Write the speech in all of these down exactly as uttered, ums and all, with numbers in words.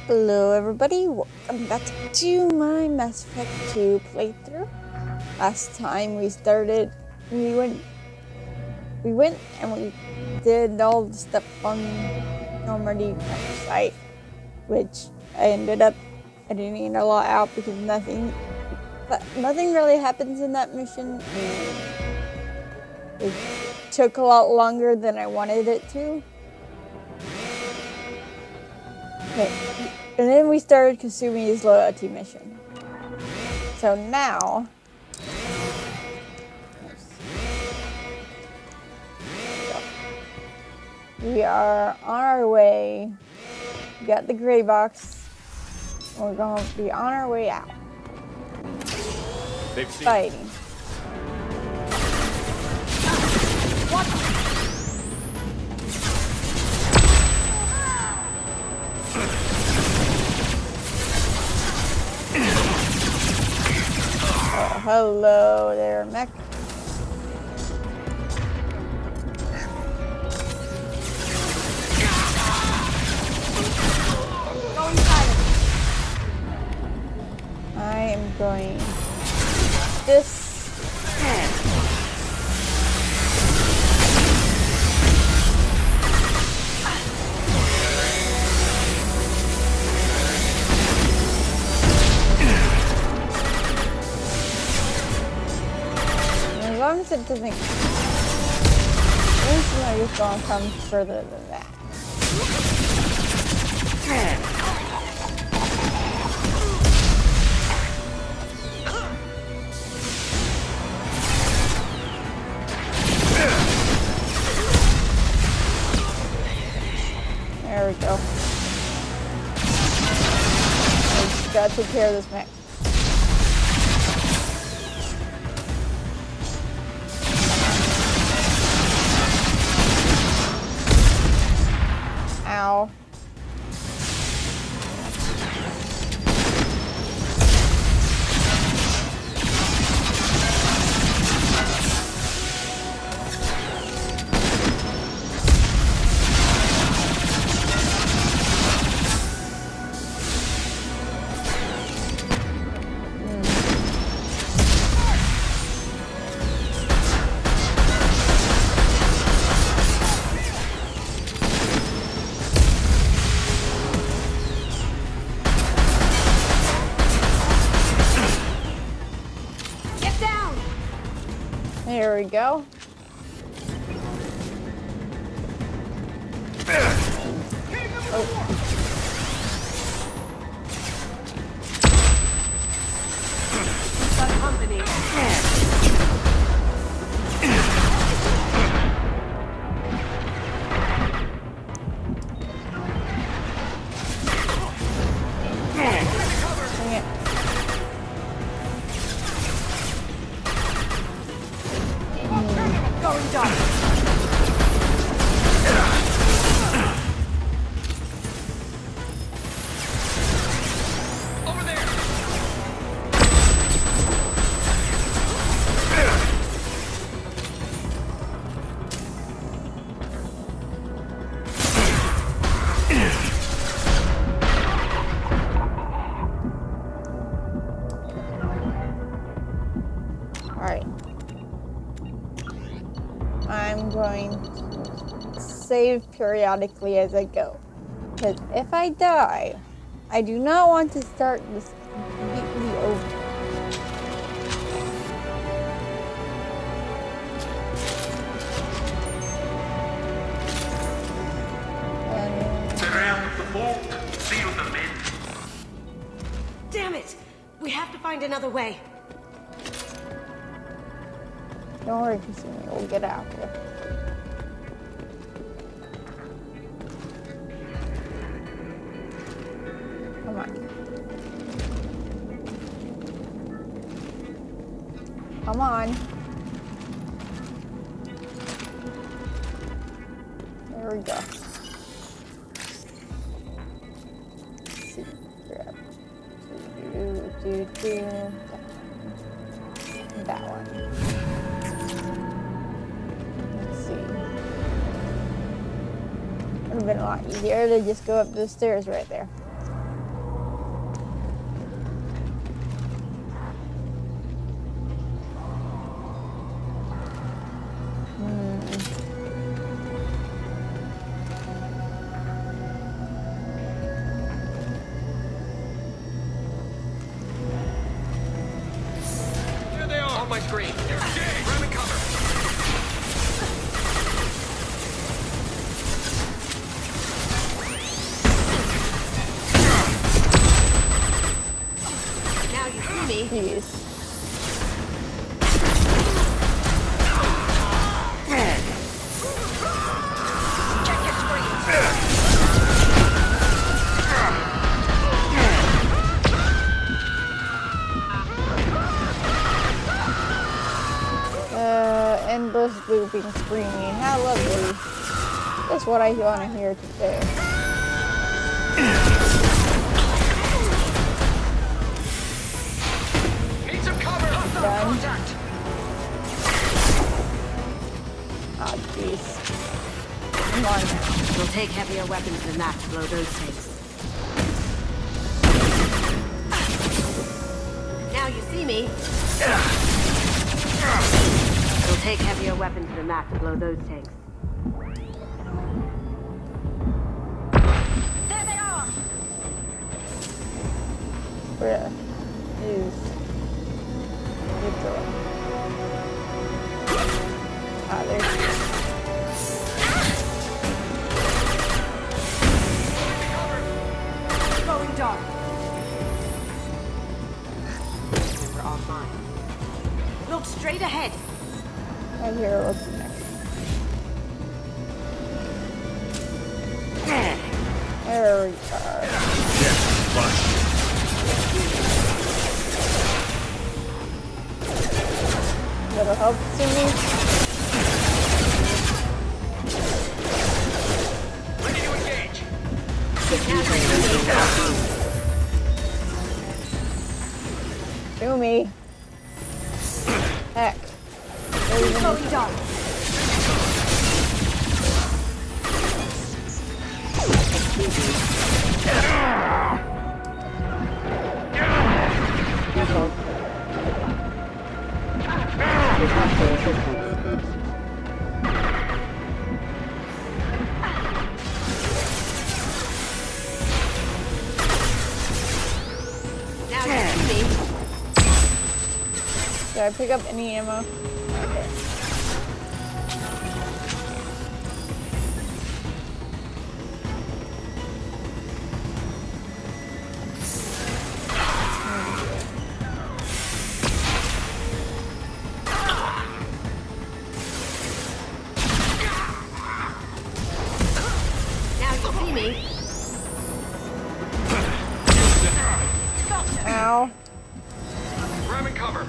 Hello everybody, welcome back to my Mass Effect two playthrough. Last time we started, we went, we went and we did all the stuff on Normandy site, which I ended up editing a lot out because nothing, but nothing really happens in that mission. It took a lot longer than I wanted it to. Okay. And then we started Kasumi's loyalty mission. So now, we are on our way. We got the gray box. We're going to be on our way out. Fighting. What? Oh, hello there, mech. Going silent. I am going this. As long as it doesn't, I just gonna come further than that. There we go. I just gotta take care of this mech. Ow. There we go. Oh. Company. Going dark. Over there. All right. I'm going to save periodically as I go. Because if I die, I do not want to start this completely over. And surround the vault, seal them in. Damn it! We have to find another way. Don't worry, Kasumi, we'll get out here. Come on. Come on. There we go. Secret. Do, do, do. That one. Would have been a lot easier to just go up the stairs right there. jeez. Check your screens. Uh, endless looping screaming. How lovely. That's what I want to hear today. Need some cover. Done. Contact. Ah, jeez. Come on now. We'll take heavier weapons than that to blow those things. Now you see me. We'll take heavier weapons than that to blow those tanks. There they are! Where is the door? Ah, there's Going dark. We're offline. Look straight ahead. right here looking next. There we are. Little help to me. Ready to engage. To me. Heck. There's even- Going dark. Now you see me. Did I pick up any ammo? Okay. Now you see me. Ow. Grabbing cover.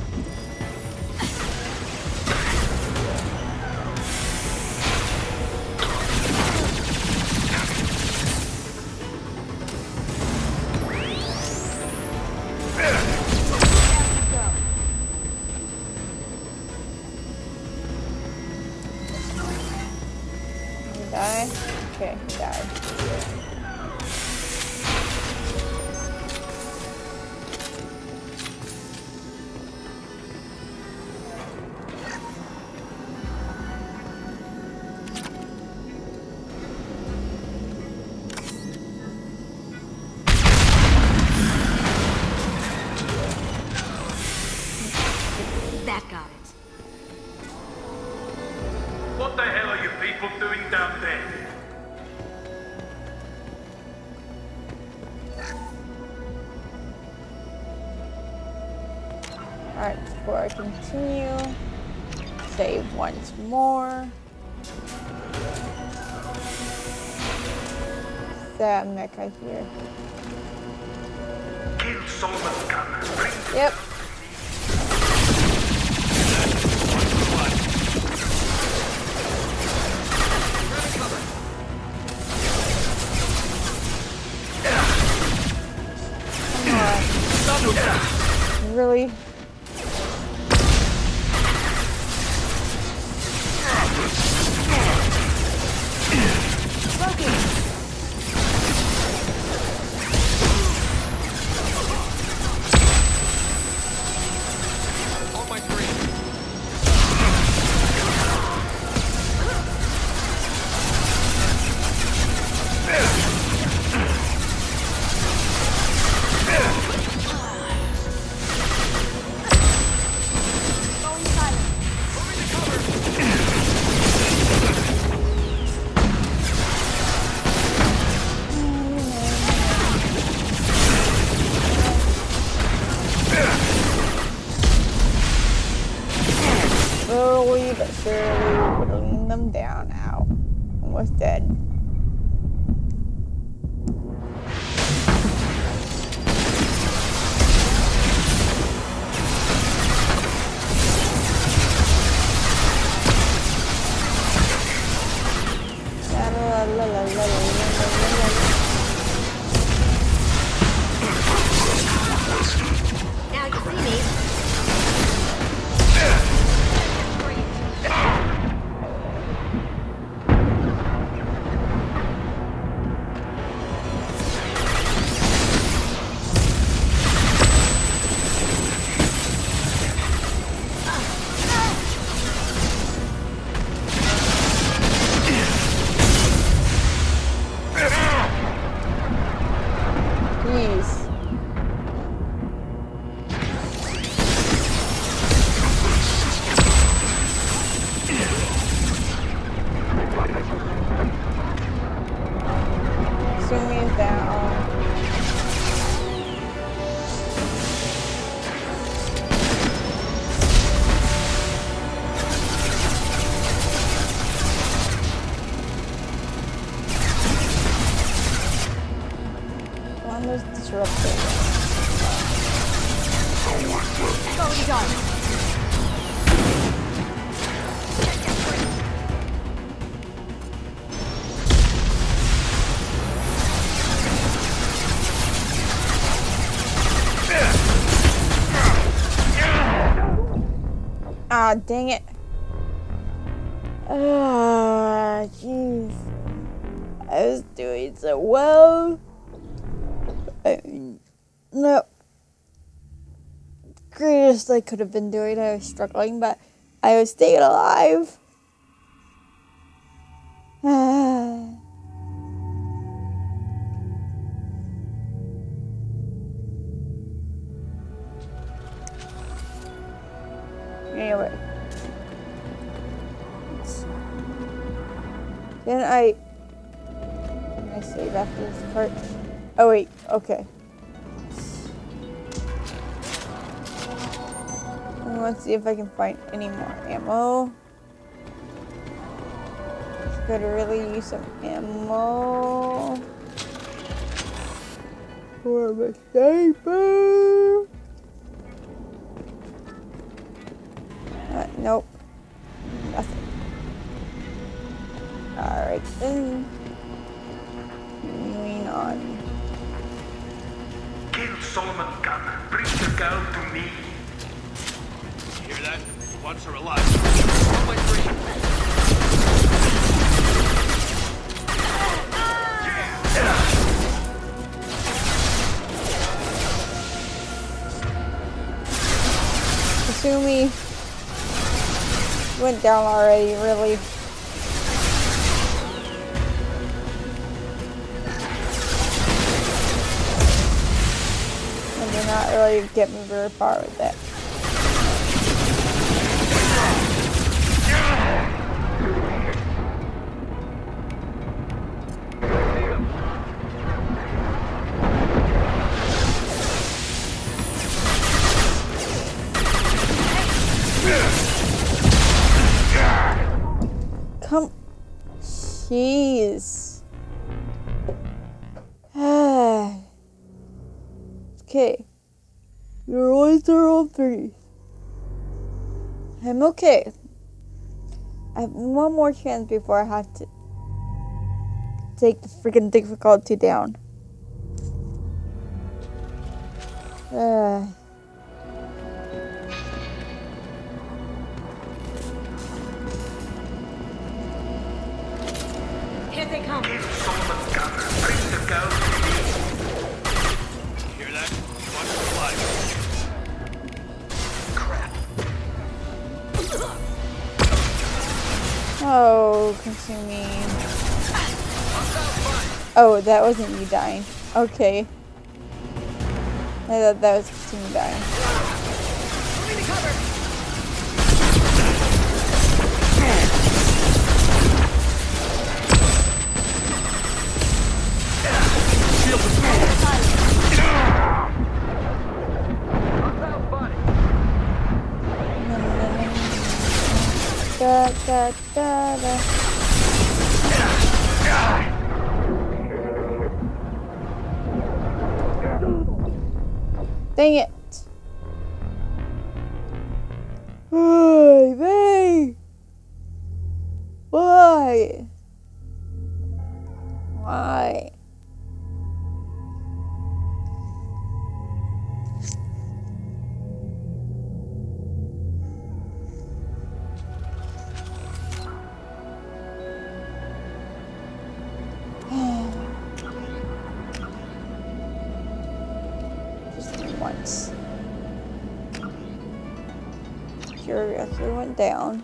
Did he die? Okay, he died. That got it. What the hell are you people doing down there? Alright, before I continue, save once more. That mecha here. Kill Solomon's gun. Bring Yep. Come on. Really? on my screen. them down. Ow. Almost dead. La, la, la, la, la, la, la, la. Now you see me. Jeez. Zoom is down. One was disrupted. Going dark. Ah, dang it. Ah, jeez. I was doing so well. I mean, no. Greatest I could have been doing. I was struggling, but I was staying alive. Ah. Anyway. Then I... Can I save after this part? Oh wait, okay. And let's see if I can find any more ammo. Could really use some ammo. For my sniper. Uh, nope. Nothing. Alright then. Moving on. Kill Solomon Gunn. Bring the girl to me. Hear that? Once are alive. On my three. Kasumi went down already, really. And did not really get me very far with that. Come, jeez. Okay, you're always on three. I'm okay. I have one more chance before I have to take the freaking difficulty down. Uh. Here they come. Kill Solomon Gunn. Bring the girl to me. Hear that? Once are alive. Crap. Oh, Kasumi. Oh, that wasn't you dying. Okay. I thought that was Kasumi dying. Moving to cover. Da, da, da, da, da. Dang it. Why? Why? Why? Why? Just once. Cure actually went down.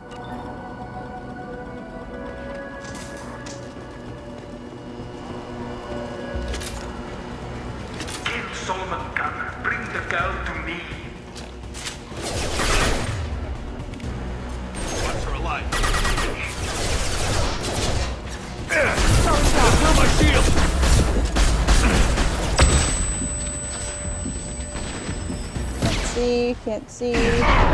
Kill Solomon Gunner. Bring the girl to me. Once her alive. Kill my shield! Can't see, can't see.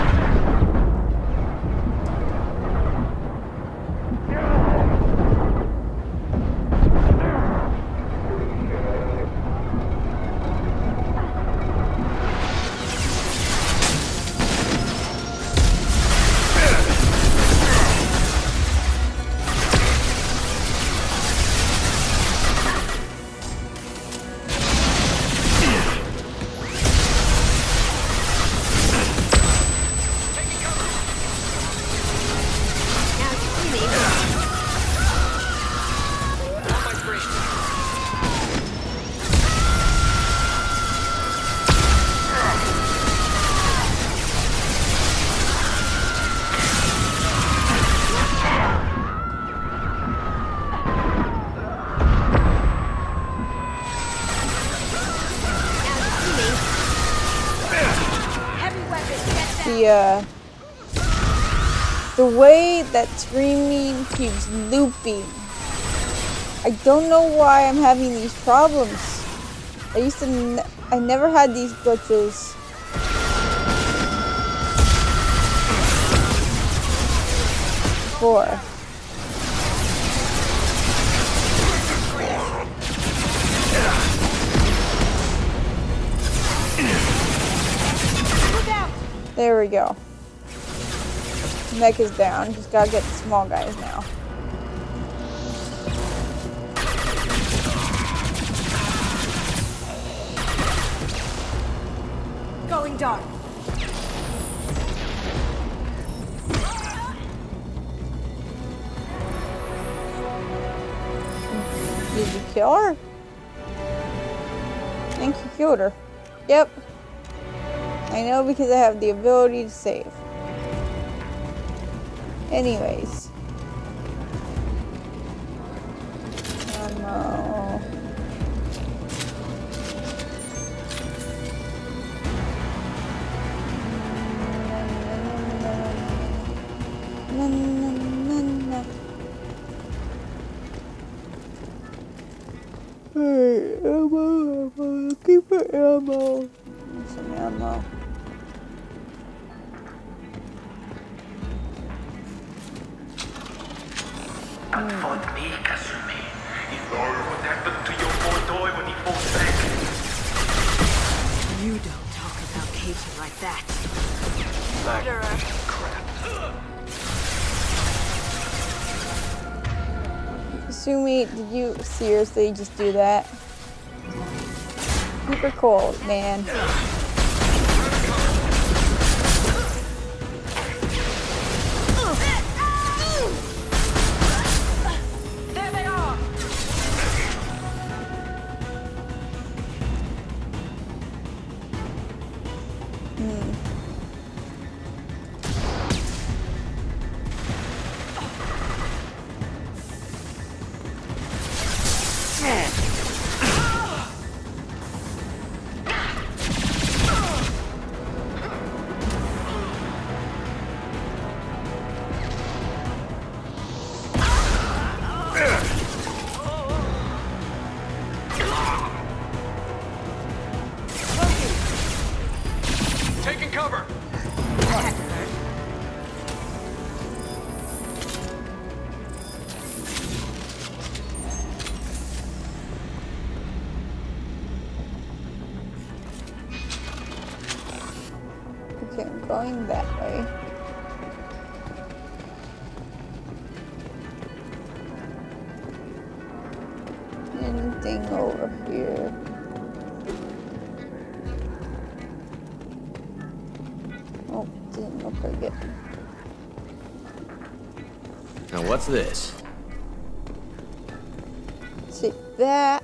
The, uh, the way that screaming keeps looping. I don't know why I'm having these problems. I used to, ne I never had these glitches. Before. There we go. Mech is down. Just gotta get the small guys now. Going dark. Did you kill her? I think you killed her. Yep. I know because I have the ability to save. Anyways. Ammo. Na, na, na, na. Hey, ammo, ammo, keep it ammo. Some ammo. Confront me, Kasumi. You know what happened to your poor toy when he fought back. You don't talk about Keita like that. Murderer. Crap. Kasumi, did you seriously just do that? Super cold, man. There they are. Hmm. Taking cover. going that way. Anything over here? Oh, didn't look like it. Now what's this? Take that.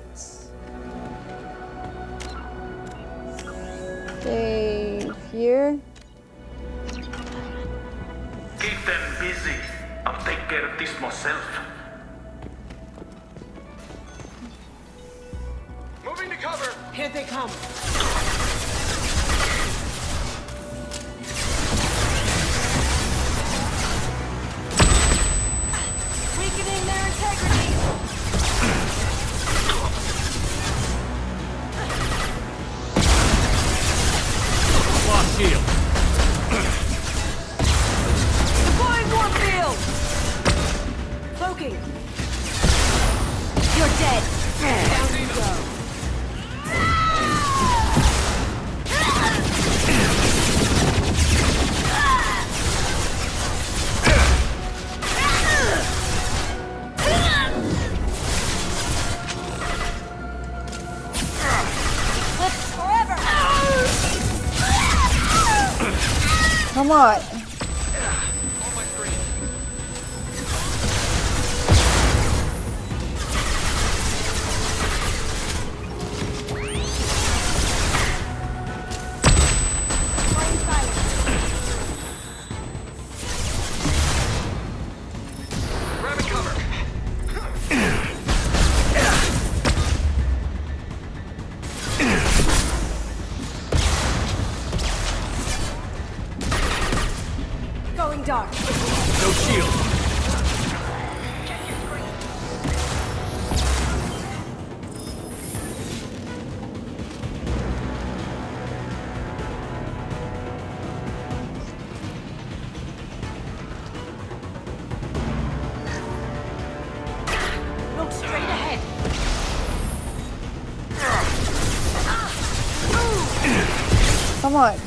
Save here. Keep them busy. I'll take care of this myself. Moving to cover. Here they come. Weakening their integrity. Lost shield. Deploying warp field. Cloaking. You're dead. Down you go. Come on. Grab and cover. Going dark. No shield. Look straight ahead. Come on.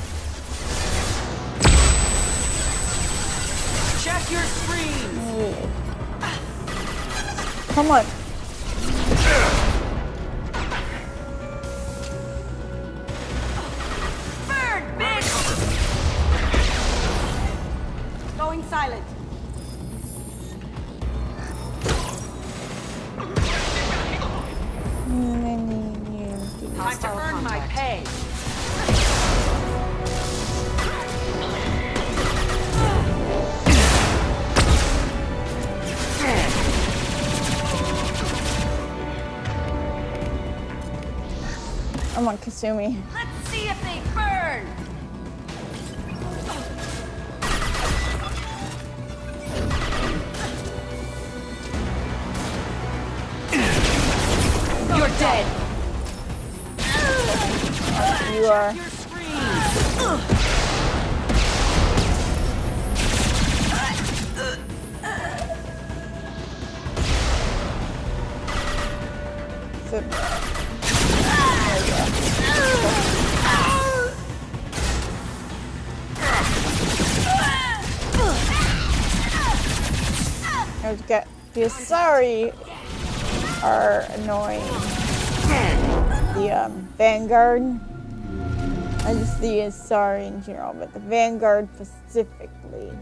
Check your screen. Come on. Burn, bitch! Going silent. Time to earn my pay. Come on, Kasumi. Let's see if they burn. You're dead. You are. Your screen. Sit. Let's get the Asari are annoying. The um, Vanguard. I just the Asari in general, but the Vanguard specifically.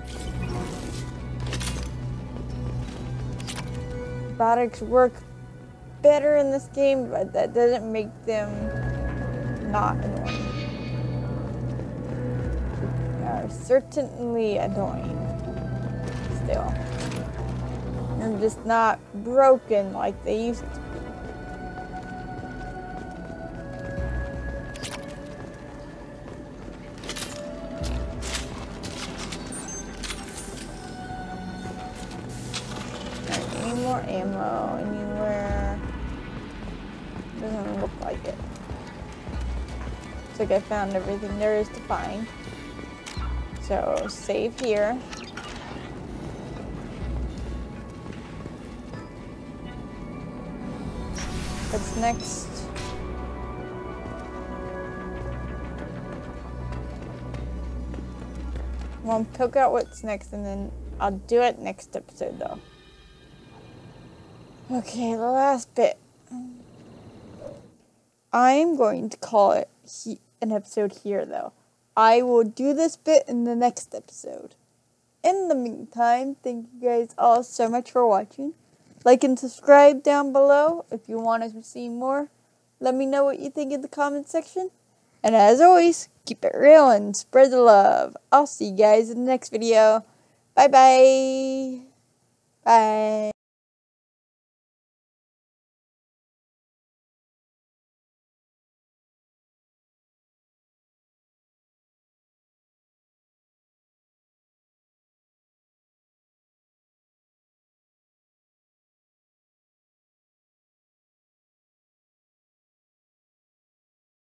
Robotics work better in this game, but that doesn't make them not annoying. They are certainly annoying. Still. They're just not broken like they used to be. Alright, any more ammo anywhere? Doesn't look like it. Looks like I found everything there is to find. So, save here. What's next? I'm gonna pick out what's next, and then I'll do it next episode, though. Okay, the last bit. I'm going to call it he an episode here, though. I will do this bit in the next episode. In the meantime, thank you guys all so much for watching. Like and subscribe down below if you want to see more. Let me know what you think in the comment section. And as always, keep it real and spread the love. I'll see you guys in the next video. Bye-bye. Bye.